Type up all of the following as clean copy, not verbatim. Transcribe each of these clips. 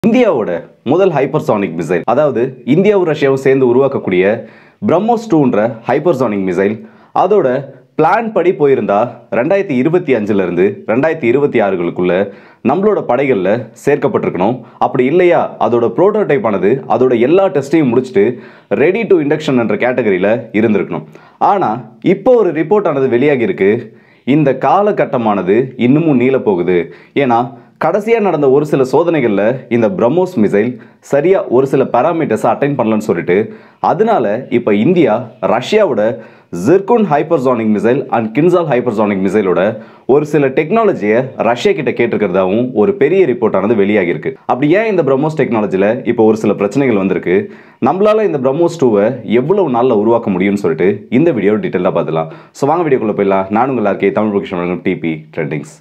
இந்தியாவோட முதல் hypersonic missile, அதாவது இந்தியாவும் ரஷ்யாவும் சேர்ந்து உருவாக்கக்கூடிய பிரம்மோஸ் 2ன்ற ஹைப்பர்சானிக் மிசைல், அதோட பிளான் படி போயிருந்தா 2025 இருந்து 2026க்குள்ள நம்மளோட படைகளில் சேர்க்கப்பட்டிருக்கணும். அப்படி இல்லையா அதோட ப்ரோட்டோடைப் ஆனது அதோட எல்லா டெஸ்ட்டையும் முடிச்சுட்டு ரெடி டு இண்டக்ஷன் என்ற கேட்டகரியில் இருந்திருக்கணும். ஆனால் இப்போ ஒரு ரிப்போர்ட் ஆனது வெளியாகி இருக்கு. இந்த காலகட்டமானது இன்னமும் நீள போகுது. ஏன்னா கடைசியாக நடந்த ஒரு சில சோதனைகளில் இந்த பிரம்மோஸ் மிசைல் சரியாக ஒரு சில பேராமீட்டர்ஸை அட்டைன் பண்ணலன்னு சொல்லிட்டு, அதனால இப்போ இந்தியா ரஷ்யாவோட Zircon hypersonic missile and Kinzhal hypersonic மிசைலோட ஒரு சில டெக்னாலஜியை ரஷ்யா கிட்ட கேட்டிருக்கிறதாவும் ஒரு பெரிய ரிப்போர்ட் ஆனது வெளியாகி இருக்கு. அப்படி ஏன் இந்த பிரம்மோஸ் டெக்னாலஜியில் இப்போ ஒரு சில பிரச்சனைகள் வந்திருக்கு, நம்மளால இந்த பிரம்மோஸ் 2வை எவ்வளவு நாளில் உருவாக்க முடியும்னு சொல்லிட்டு இந்த வீடியோ டீட்டெயிலாக பார்த்துலாம். ஸோ வாங்க வீடியோக்குள்ள போயிடலாம். நான் உங்கள் எல்லாருக்கே தமிழ் பொக்கிஷன் டிபி ட்ரெண்டிங்ஸ்.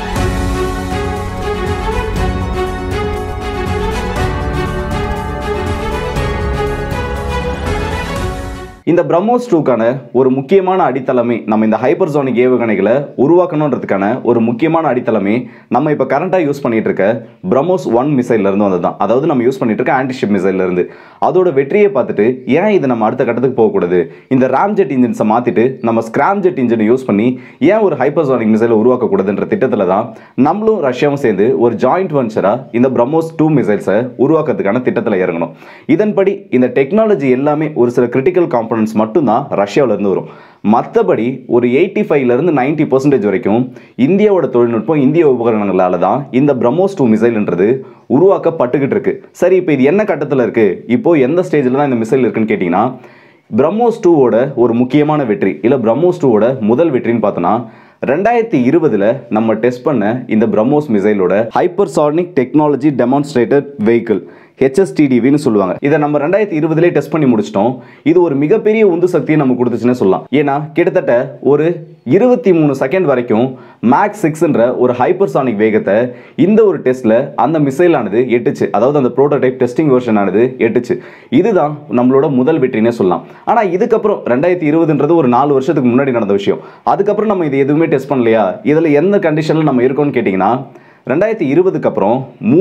இந்த பிரம்மோஸ் 2க்கான ஒரு முக்கியமான அடித்தளமே, நம்ம இந்த ஹைப்பர்சானிக் ஏவுகணைகளை உருவாக்கணுன்றதுக்கான ஒரு முக்கியமான அடித்தளமே நம்ம இப்போ கரண்டாக யூஸ் பண்ணிட்டு இருக்க பிரம்மோஸ் 1 மிசைல்லேருந்து வந்தது தான். அதாவது நம்ம யூஸ் பண்ணிட்டு இருக்க ஆன்டிஷிப் மிசைல்லேருந்து. அதோட வெற்றியை பார்த்துட்டு ஏன் இது நம்ம அடுத்த கட்டத்துக்கு போகக்கூடாது, இந்த ராம்ஜெட் இன்ஜின்ஸை மாற்றிட்டு நம்ம ஸ்கிராம்ஜெட் இன்ஜினை யூஸ் பண்ணி ஏன் ஒரு ஹைப்பர்சானிக் மிசைலை உருவாக்கக்கூடாதுன்ற திட்டத்தில் தான் நம்மளும் ரஷ்யாவும் சேர்ந்து ஒரு ஜாயிண்ட் வெஞ்சராக இந்த பிரம்மோஸ் 2 மிசைல்ஸை உருவாக்குறதுக்கான திட்டத்தில் இறங்கணும். இதன்படி இந்த டெக்னாலஜி எல்லாமே ஒரு சில கிரிட்டிக்கல் காம்பனன்ட்ஸ் மட்டும்தான் ரஷ்யாவிலிருந்து வரும். மற்றபடி ஒரு 85% 90% வரைக்கும் இந்தியாவோட தொழில்நுட்பம், இந்திய உபகரணங்களால தான் இந்த பிரம்மோஸ் 2 மிசைல்ன்றது உருவாக்கப்பட்டுக்கிட்டு இருக்கு. சரி, இப்போ இது என்ன கட்டத்தில் இருக்கு, இப்போ எந்த ஸ்டேஜில் தான் இந்த மிசைல் இருக்குன்னு கேட்டிங்கன்னா, பிரம்மோஸ் 2வோட ஒரு முக்கியமான வெற்றி, இல்லை பிரம்மோஸ் 2வோட முதல் வெற்றின்னு பார்த்தோன்னா 2020 நம்ம டெஸ்ட் பண்ண இந்த பிரம்மோஸ் மிசைலோட ஹைப்பர்சானிக் டெக்னாலஜி டெமான்ஸ்ட்ரேட்டட் வெஹிக்கிள், HSTDVன்னு சொல்லுவாங்க. இதை நம்ம 2020 டெஸ்ட் பண்ணி முடிச்சிட்டோம். இது ஒரு மிகப்பெரிய உந்து சக்தியை நம்ம கொடுத்துச்சுன்னு சொல்லலாம். ஏன்னா கிட்டத்தட்ட ஒரு 23 செகண்ட் வரைக்கும் மேக்ஸ் 6ன்ற ஒரு ஹைப்பர்சானிக் வேகத்தை இந்த ஒரு டெஸ்ட்ல அந்த மிசைல் ஆனது எட்டுச்சு. அதாவது அந்த ப்ரோட்டோடைப் டெஸ்டிங் வெர்ஷன் ஆனது எட்டுச்சு. இதுதான் நம்மளோட முதல் வெற்றினே சொல்லலாம். ஆனால் இதுக்கப்புறம் 2020ன்றது ஒரு 4 வருஷத்துக்கு முன்னாடி நடந்த விஷயம். அதுக்கப்புறம் நம்ம இது எதுவுமே டெஸ்ட் பண்ணலையா, இதில் எந்த கண்டிஷனில் நம்ம இருக்கோம்னு கேட்டிங்கன்னா, 2020க்கு அப்புறம்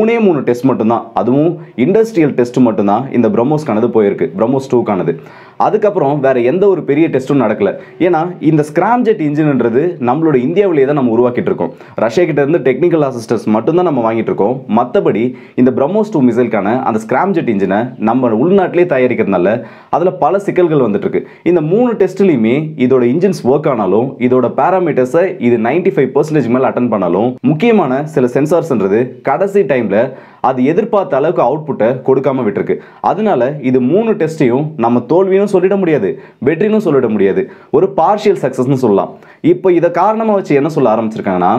3 டெஸ்ட் மட்டும்தான், அதுவும் இண்டஸ்ட்ரியல் டெஸ்ட் மட்டும்தான் இந்த பிரம்மோஸ்க்கானது போயிருக்கு, பிரம்மோஸ் 2க்கானது. அதுக்கப்புறம் வேற எந்த ஒரு பெரிய டெஸ்ட்டும் நடக்கல. ஏன்னா இந்த ஸ்கிராம்ஜெட் இன்ஜின்ன்றது நம்மளோட இந்தியாவிலேயே தான் நம்ம உருவாக்கிட்டு இருக்கோம். ரஷ்யா கிட்ட இருந்து டெக்னிக்கல் அசிஸ்டன்ஸ் மட்டும்தான் நம்ம வாங்கிட்டு இருக்கோம். மற்றபடி இந்த பிரம்மோஸ் 2 மிசைலுக்கான அந்த ஸ்கிராம்ஜெட் இன்ஜினை நம்ம உள்நாட்டிலே தயாரிக்கிறதுனால அதில் பல சிக்கல்கள் வந்துட்டு இருக்கு. இந்த 3 டெஸ்ட்லையுமே இதோட இன்ஜின்ஸ் ஒர்க் ஆனாலும், இதோட பேராமீட்டர்ஸை இது 95% மேலே அட்டன் பண்ணாலும், முக்கியமான சில சென்சார்ஸ்ன்றது கடைசி டைம்ல அது எதிர்பார்த்த அளவுக்கு அவுட்புட்டை கொடுக்காம விட்டுருக்கு. அதனால இது 3 டெஸ்ட்டையும் நம்ம தோல்வியும் சொல்லிட முடியாது, வெற்றினும் சொல்லிட முடியாது, ஒரு பார்ஷியல் சக்சஸ்னு சொல்லலாம். இப்போ இதை காரணமாக வச்சு என்ன சொல்ல ஆரம்பிச்சிருக்காங்கன்னா,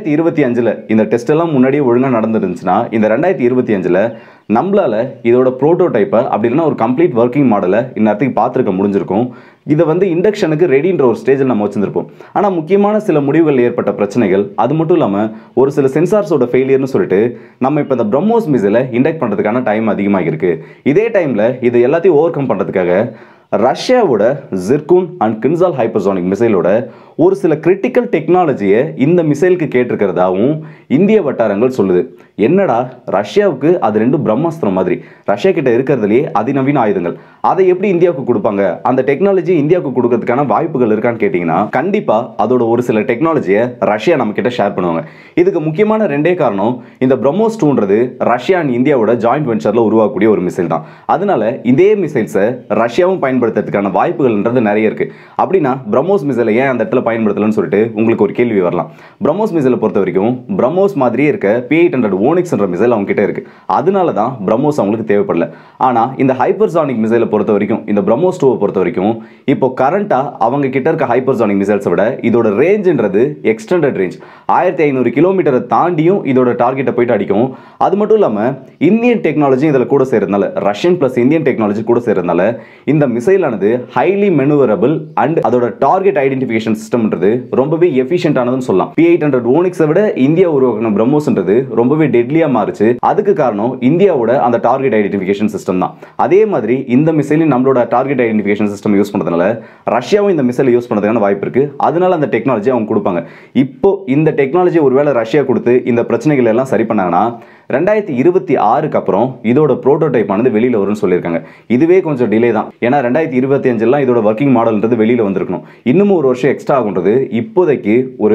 2025 இந்த டெஸ்ட் எல்லாம் முன்னாடியே ஒழுங்காக நடந்துருந்துச்சுன்னா இந்த 2025 நம்மளால இதோட ப்ரோட்டோடைப்பை அப்படி இல்லைன்னா ஒரு கம்ப்ளீட் ஒர்க்கிங் மாடலை இந்நேரத்துக்கு பார்த்துருக்க முடிஞ்சிருக்கும். இதை இண்டக்ஷனுக்கு ரெடின்ற ஒரு ஸ்டேஜில் நம்ம வச்சுருப்போம். ஆனால் முக்கியமான சில முடிவுகள் ஏற்பட்ட பிரச்சனைகள், அது மட்டும் இல்லாமல் ஒரு சில சென்சார்ஸோட ஃபெயிலியர்னு சொல்லிட்டு நம்ம இப்போ இந்த பிரம்மோஸ் மிசைலை இண்டக்ட் பண்ணுறதுக்கான டைம் அதிகமாக இருக்கு. இதே டைமில் இது எல்லாத்தையும் ஓவர் கம் பண்ணுறதுக்காக ரஷ்யாவோட ஜிர்குன் அண்ட் கின்சால் ஹைப்பர்சானிக் மிசைலோட ஒரு சில கிரிட்டிக்கல் டெக்னாலஜியை இந்த மிசைலுக்கு கேட்டிருக்கிறதாவும் இந்திய வட்டாரங்கள் சொல்லுது. என்னடா, ரஷ்யாவுக்கு அது 2 பிரம்மாஸ்திரம் மாதிரி, ரஷ்யா கிட்ட இருக்கிறதுலேயே அதிநவீன ஆயுதங்கள், அதை எப்படி இந்தியாவுக்கு கொடுப்பாங்க, அந்த டெக்னாலஜி இந்தியாவுக்கு கொடுக்கறதுக்கான வாய்ப்புகள் இருக்கான்னு கேட்டிங்கன்னா, கண்டிப்பாக அதோட ஒரு சில டெக்னாலஜியை ரஷ்யா நம்ம கிட்ட ஷேர் பண்ணுவாங்க. இதுக்கு முக்கியமான 2 காரணம், இந்த பிரம்மோஸ் 2ன்றது ரஷ்யா அண்ட் இந்தியாவோட ஜாயிண்ட் வெஞ்சரில் உருவாக்கக்கூடிய ஒரு மிசைல் தான். அதனால இதே மிசைல்ஸை ரஷ்யாவும் பயன்படுத்துறதுக்கான வாய்ப்புகள்ன்றது நிறைய இருக்கு. அப்படின்னா பிரம்மோஸ் மிசைலை ஏன் அந்த இடத்துல பயன்படுத்தலன்னு சொல்லிட்டு உங்களுக்கு ஒரு கேள்வி வரலாம். பிரம்மோஸ் மிசைலை பொறுத்த வரைக்கும் பிரம்மோஸ் மாதிரியே இருக்க P800 ஓனிக்ஸ்ன்ற மிசைல் அவங்க கிட்ட இருக்கு. அதனால தான் பிரம்மோஸ் அவங்களுக்கு தேவைப்படல. ஆனால் இந்த ஹைப்பர்சானிக் மிசைலை பொறுத்த வரைக்கும், இந்த பிரம்மோஸ் 2வை பொறுத்த வரைக்கும், இப்போ கரண்டா அவங்க கிட்ட இருக்க ஹைப்பர்சானிக் மிசைல்ஸை விட இதோட ரேஞ்சுன்றது எக்ஸ்டெண்டட் ரேஞ்ச் 1500 கிலோமீட்டரை தாண்டியும் இதோட டார்கெட்டை போயிட்டு அடிக்கும். அது மட்டும் இல்லாமல் இந்தியன் டெக்னாலஜி இதில் கூட சேர்றதுனால, ரஷ்யன் பிளஸ் இந்தியன் டெக்னாலஜி கூட சேர்றதுனால இந்த மிசைல் ஆனது ஹைலி மெனுவரபிள் அண்ட் அதோட டார்கெட் ஐடென்டிஃபிகேஷன் சிஸ்டம்ன்றது ரொம்பவே எஃபிஷியன்டானதுன்னு சொல்லலாம். P800 ஓனிக்ஸை விட இந்தியா உருவாக்கின பிரம்மோஸ்ன்றது ரொம்பவே டெட்லியா மாறுச்சு. அதுக்கு காரணம் இந்தியாவோட அந்த டார்கெட் ஐடென்டிஃபிகேஷன் சிஸ்டம் தான். அதே மாதிரி இந்த மிசைலையும் நம்மளோட டார்கெட் ஐடென்டிஃபிகேஷன் சிஸ்டம் யூஸ் பண்ணுறதுனால ரஷ்யாவும் இந்த மிசைலை யூஸ் பண்ணுறதுக்கான வாய்ப்பு இருக்கு. அதனால அந்த டெக்னாலஜி அவங்க கொடுப்பாங்க. இப்போ இந்த டெக்னாலஜி ஒருவேளை ரஷ்யா கொடுத்து இந்த பிரச்சனைகள் எல்லாம் சரி பண்ணாங்கன்னா 2026க்கு அப்புறம் இதோட ப்ரோட்டோடைப் ஆனது வெளியில் வரும்னு சொல்லியிருக்காங்க. இதுவே கொஞ்சம் டிலே தான். ஏன்னா 2025 இதோட ஒர்க்கிங் மாடல்ன்றது வெளியில் வந்திருக்கணும். இன்னமும் ஒரு வருஷம் எக்ஸ்ட்ரா ஆகுன்றது இப்போதைக்கு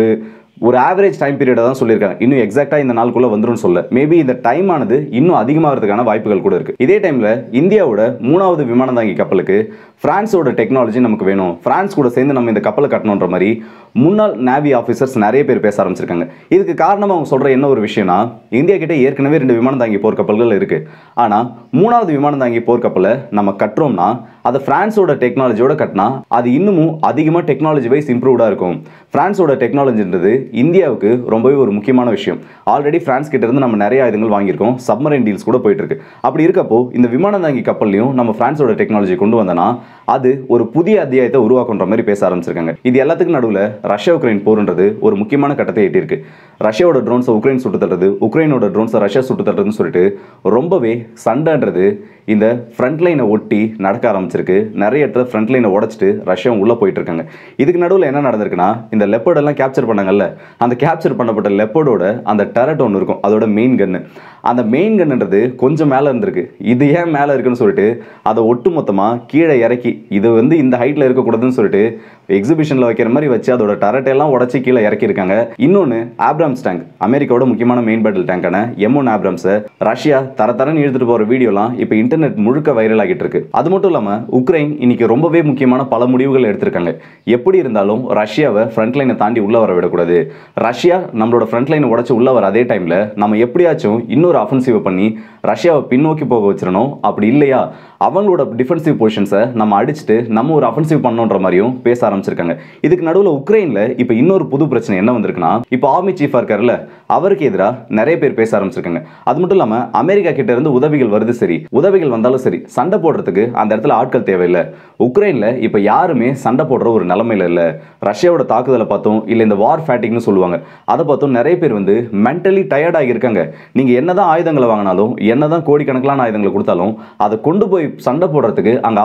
ஒரு ஆவரேஜ் டைம் பீரியடை தான் சொல்லியிருக்காங்க. இன்னும் எக்ஸாக்டாக இந்த நாளுக்குள்ளே வந்துடும் சொல்ல. மேபி இந்த டைம் ஆனது இன்னும் அதிகமாகிறதுக்கான வாய்ப்புகள் கூட இருக்குது. இதே டைமில் இந்தியாவோட 3வது விமானம் தாங்கி கப்பலுக்கு பிரான்ஸோட டெக்னாலஜி நமக்கு வேணும், பிரான்ஸ் கூட சேர்ந்து நம்ம இந்த கப்பலை கட்டணுன்ற மாதிரி முன்னாள் நேவி ஆஃபீஸர்ஸ் நிறைய பேர் பேச ஆரம்பிச்சிருக்காங்க. இதுக்கு காரணமாக அவங்க சொல்கிற என்ன ஒரு விஷயம்னா, இந்தியா கிட்ட ஏற்கனவே 2 விமானம் தாங்கி போர்க்கப்பல்கள் இருக்குது. ஆனால் 3வது விமானம் தாங்கி போர்க்கப்பலை நம்ம கட்டுறோம்னா அதை பிரான்ஸோட டெக்னாலஜியோட கட்டினா அது இன்னமும் அதிகமாக டெக்னாலஜி வைஸ் இம்ப்ரூவ்டாக இருக்கும். பிரான்ஸோட டெக்னாலஜின்றது இந்தியாவுக்கு ரொம்பவே ஒரு முக்கியமான விஷயம். ஆல்ரெடி பிரான்ஸ் கிட்ட இருந்து நம்ம நிறைய ஆயுதங்கள் வாங்கியிருக்கோம், சப்மரைன் டீல்ஸ் கூட போயிட்டு இருக்கு. அப்படி இருக்கப்போ இந்த விமானம் தாங்கி கப்பல்லையும் நம்ம பிரான்ஸோட டெக்னாலஜி கொண்டு வந்தனா அது ஒரு புதிய அத்தியாயத்தை உருவாக்குன்ற மாதிரி பேச ஆரம்பிச்சிருக்காங்க. இது எல்லாத்துக்கும் நடுவில் ரஷ்யா உக்ரைன் போர்ன்றது ஒரு முக்கியமான கட்டத்தை எட்டியிருக்கு. ரஷ்யாவோட ட்ரோன்ஸை உக்ரைன் சுட்டு தட்டுறது, உக்ரைனோட ட்ரோன்ஸை ரஷ்யா சுட்டு தட்டுறதுன்னு சொல்லிட்டு ரொம்பவே சண்டைன்றது இந்த ஃப்ரண்ட் லைனை ஒட்டி நடக்க ஆரம்பிச்சிருக்கு. நிறைய இடத்துல ஃப்ரண்ட் லைனை உடச்சிட்டு ரஷ்யா உள்ளே போயிட்டு இருக்காங்க. இதுக்கு நடுவில் என்ன நடந்திருக்குன்னா, இந்த லெப்பர்டெல்லாம் கேப்சர் பண்ணாங்கல்ல, அந்த கேப்சர் பண்ணப்பட்ட லெப்பர்டோட அந்த டெரட் ஒன்று இருக்கும், அதோட மெயின் கன்னு. அந்த மெயின் கன்னுன்றது கொஞ்சம் மேலே இருந்திருக்கு. இது ஏன் மேலே இருக்குன்னு சொல்லிட்டு அதை ஒட்டு மொத்தமாக கீழே இறக்கி, இது இந்த ஹைட்டில் இருக்கக்கூடாதுன்னு சொல்லிட்டு எக்ஸிபிஷனில் வைக்கிற மாதிரி வச்சு அதோட டெரட்டெல்லாம் உடச்சி கீழே இறக்கியிருக்காங்க. இன்னொன்று ஆப்ராம்ஸ் டேங்க், அமெரிக்காவோட முக்கியமான மெயின் பேட்டில் டேங்கான M1 ஆப்ராம்ஸை ரஷ்யா தரன்னு இழுத்துட்டு போகிற வீடியோலாம் இப்போ இன்டர்நெட் முழுக்க வைரல் ஆகிட்டு இருக்கு. அது மட்டும் இல்லாமல் உக்ரைன் இன்னைக்கு ரொம்பவே முக்கியமான பல முடிவுகள் எடுத்திருக்காங்க. எப்படி இருந்தாலும் ரஷ்யாவை ஃப்ரண்ட் லைனை தாண்டி உள்ள வர விடக்கூடாது. ரஷ்யா நம்மளோட ஃப்ரண்ட் லைனை உடச்சி உள்ள வர அதே டைமில் நம்ம எப்படியாச்சும் இன்னொரு அஃபென்சிவ் பண்ணி ரஷ்யாவை பின்னோக்கி போக வச்சிடணும். அப்படி இல்லையா அவங்களோட டிஃபென்சிவ் பொசிஷன்ஸை நம்ம அடிச்சுட்டு நம்ம ஒரு அஃபென்சிவ் பண்ணணுன்ற மாதிரியும் பேச ஆரம்பிச்சிருக்காங்க. இதுக்கு நடுவில் உக்ரைனில் இப்போ இன்னொரு புது பிரச்சனை என்ன வந்திருக்குன்னா, இப்போ ஆர்மி சீஃபாக இருக்கார்ல, அவருக்கு எதிராக நிறைய பேர் பேச ஆரம்பிச்சிருக்காங்க. அது மட்டும் இல்லாமல் அமெரிக்கா கிட்ட இருந்து உதவிகள் வருது, சரி, உதவிகள் வந்தாலும் சரி, சண்டை போடுறதுக்கு அந்த இடத்துல ஆட்கள் தேவையில்லை. உக்ரைனில் இப்போ யாருமே சண்டை போடுற ஒரு நிலைமையில இல்லை. ரஷ்யாவோட தாக்குதலை பார்த்தோம், இல்லை இந்த வார் ஃபேட்டிக்னு சொல்லுவாங்க, அதை பார்த்தோம் நிறைய பேர் மென்டலி டயர்டாகி இருக்காங்க. நீங்கள் என்னதான் ஆயுதங்களை வாங்கினாலும், என்னதான் கோடிக்கணக்கிலான ஆயுதங்களை கொடுத்தாலும் அதை கொண்டு போய் சண்டை போடுறதுக்கு அங்கே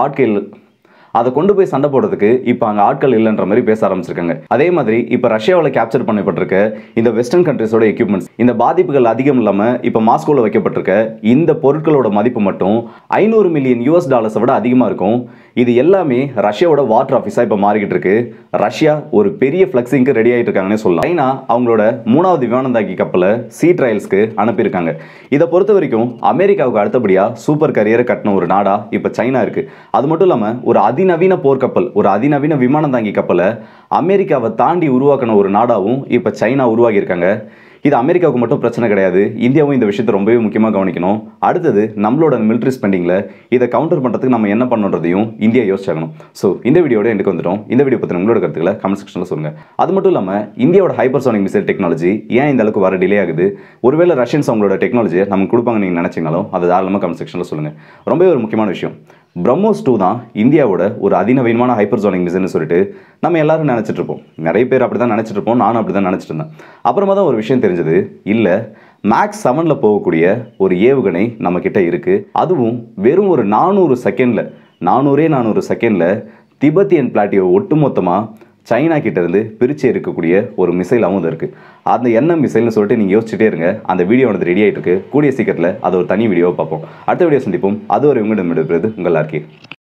இப்போ அங்கே ஆட்கள் இல்லைன்ற மாதிரி பேச ஆரம்பிச்சிருக்காங்க. அதே மாதிரி இப்போ ரஷ்யாவில் கேப்சர் பண்ணப்பட்டிருக்க இந்த வெஸ்டர்ன் கண்ட்ரிஸோட எக்யூப்மெண்ட்ஸ், இந்த பாதிப்புகள் அதிகம் இல்லாமல் இப்போ மாஸ்கோவில் வைக்கப்பட்டிருக்க இந்த பொருட்களோட மதிப்பு மட்டும் $500 மில்லியன் விட அதிகமாக இருக்கும். இது எல்லாமே ரஷ்யாவோட வாட்டர் ஆஃபீஸாக இப்போ மாறிக்கிட்டு இருக்கு. ரஷ்யா ஒரு பெரிய ஃப்ளெக்ஸிங்க்கு ரெடி ஆகிட்டு இருக்காங்கன்னு சொல்லலாம். சைனா அவங்களோட 3வது விமானம் தாங்கி கப்பலை சீ ட்ரையல்ஸ்க்கு அனுப்பியிருக்காங்க. இதை பொறுத்த வரைக்கும் அமெரிக்காவுக்கு அடுத்தபடியாக சூப்பர் கரியரை கட்டின ஒரு நாடா இப்போ சைனா இருக்கு. அது மட்டும் இல்லாமல் ஒரு அதிநவீன போர்க்கப்பல், ஒரு அதிநவீன விமானம் தாங்கி கப்பலை அமெரிக்காவை தாண்டி உருவாக்கின ஒரு நாடாவும் இப்போ சைனா உருவாகி இருக்காங்க. இது அமெரிக்காவுக்கு மட்டும் பிரச்சனை கிடையாது, இந்தியாவும் இந்த விஷயத்தை ரொம்பவே முக்கியமாக கவனிக்கணும். அடுத்தது நம்மளோட மிலிட்ரி ஸ்பெண்டிங்கில் இதை கவுண்டர் பண்ணுறதுக்கு நம்ம என்ன பண்ணுறதையும் இந்தியா யோசிச்சாகணும். ஸோ இந்த வீடியோட எனக்கு வந்துட்டோம். இந்த வீடியோ பற்றி உங்களோட கருத்துக்களை கமெண்ட் செக்ஷனில் சொல்லுங்கள். அது மட்டும் இல்லாமல் இந்தியாவோட ஹைப்பர்சோனிக் மிசைல் டெக்னாலஜி ஏன் இந்த அளவுக்கு வர டிலே ஆகுது, ஒருவேளை ரஷ்யன்ஸ் அவங்களோட டெக்னாலஜியை நமக்கு கொடுப்பாங்க நீங்கள் நினச்சிங்கனாலும் அதை தாராளமாக கமெண்ட் செக்ஷனில் சொல்லுங்கள். ரொம்பவே ஒரு முக்கியமான விஷயம், பிரம்மோஸ் 2 தான் இந்தியாவோட ஒரு அதிநவீனமான ஹைப்பர்சோனிக் மிசைல்னு சொல்லிட்டு நம்ம எல்லாரும் நினச்சிட்டு இருப்போம். நிறைய பேர் அப்படி தான் நினச்சிட்டு இருப்போம், நானும் அப்படி தான் நினச்சிட்டு இருந்தேன். அப்புறமா தான் ஒரு விஷயம் தெரிஞ்சது, இல்லை மேக்ஸ் 7 போகக்கூடிய ஒரு ஏவுகணை நம்மக்கிட்ட இருக்குது. அதுவும் வெறும் ஒரு 400 செகண்டில் திபெத்தியன் பிளாட்டியோ ஒட்டுமொத்தமாக சைனா கிட்டேருந்து பிரித்து இருக்கக்கூடிய ஒரு மிசைலாகவும் இருக்குது. அந்த என்ன மிசைல்னு சொல்லிட்டு நீங்கள் யோசிச்சுட்டே இருங்க. அந்த வீடியோ ரெடி ஆகிட்டு இருக்கு. கூடிய சீக்கிரத்தில் அது ஒரு தனி வீடியோவை பார்ப்போம். அடுத்த வீடியோ சந்திப்போம். அது ஒரு உங்களிடம் விடுகிறது உங்கள் ஆர்கே.